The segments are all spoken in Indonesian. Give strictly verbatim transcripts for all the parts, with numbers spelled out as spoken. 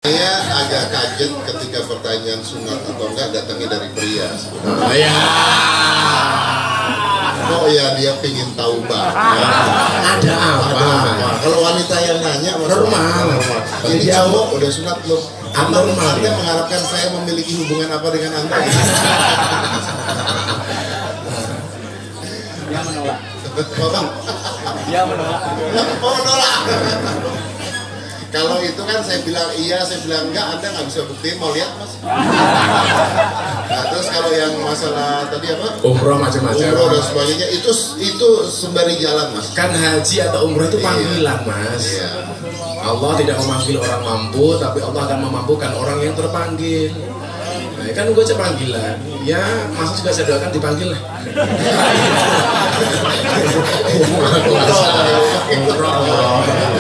Saya agak kaget ketika pertanyaan sunat atau enggak datangnya dari pria. Oh ya. Oh ya, dia pingin tahu banget. Ada apa? Kalau wanita yang nanya, normal. Jadi cowok udah sunat belum? Anda, Normal, anda ya? mengharapkan saya memiliki hubungan apa dengan Anda? Dia menolak. Bang, Dia menolak. oh menolak. Kalau itu kan saya bilang iya, saya bilang enggak, Anda nggak bisa buktiin, mau lihat mas? Nah, terus kalau yang masalah tadi apa? Umroh macam-macam. Umroh dan sebagainya, itu itu sembari jalan mas. Kan haji atau umroh itu panggilan mas. Iya. Allah tidak memanggil orang mampu, tapi Allah akan memampukan orang yang terpanggil. Nah, kan gue aja panggilan. Ya, masa juga saya doakan dipanggil lah. Umroh.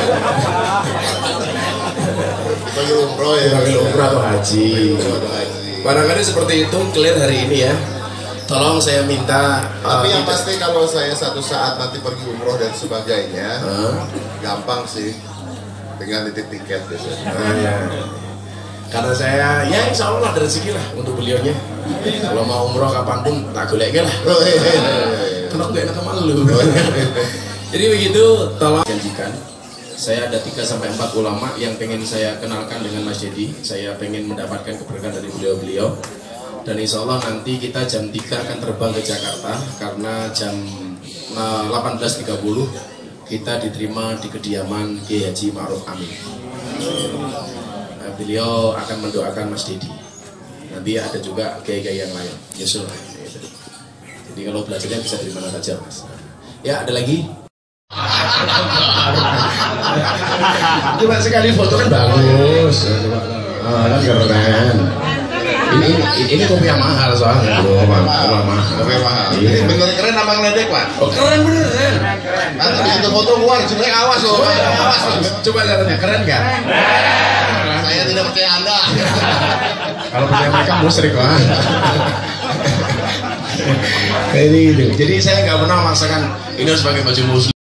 Panggil umroh ya. Panggil umroh atau haji. Umroh atau haji. Barangkali seperti itu clear hari ini ya. Tolong saya minta. Tapi uh, yang kita- pasti kalau saya satu saat nanti pergi umroh dan sebagainya, Hah? gampang sih. Dengan nitip tiket biasanya. Nah, ya. Karena saya, ya insya Allah ada rezeki lah untuk beliaunya. Kalau mau umroh kapanpun, tak golek lah. Oh, iya, iya, iya. Kenapa gak enak sama lu? Jadi begitu, tolong janjikan. Saya ada tiga sampai empat ulama yang pengen saya kenalkan dengan Mas Dedi. Saya pengen mendapatkan keberkahan dari beliau-beliau. Dan insya Allah nanti kita jam tiga akan terbang ke Jakarta. Karena jam delapan belas tiga puluh kita diterima di kediaman Kiai Haji Ma'ruf Amin. Nah, beliau akan mendoakan Mas Dedi. Nanti ada juga kiai-kiai yang lain. Yesus. Jadi kalau belajarnya bisa dari mana saja, Mas. Ya, ada lagi. Coba sekali foto kan bagus. Ah, kan keren. Ini ini kopi yang mahal soalnya, bro. Mahal, mahal. Kopi yang mahal. Iya. Ini bener keren apa ngeledek pak? Oh, keren bener kan? Nanti begitu foto keluar, sebenarnya awas loh. Awas loh. Coba caranya keren nggak? Saya tidak percaya Anda. Kalau punya mereka musrik lah. Kayak gitu. Jadi saya nggak pernah memaksakan ini harus pakai baju muslim.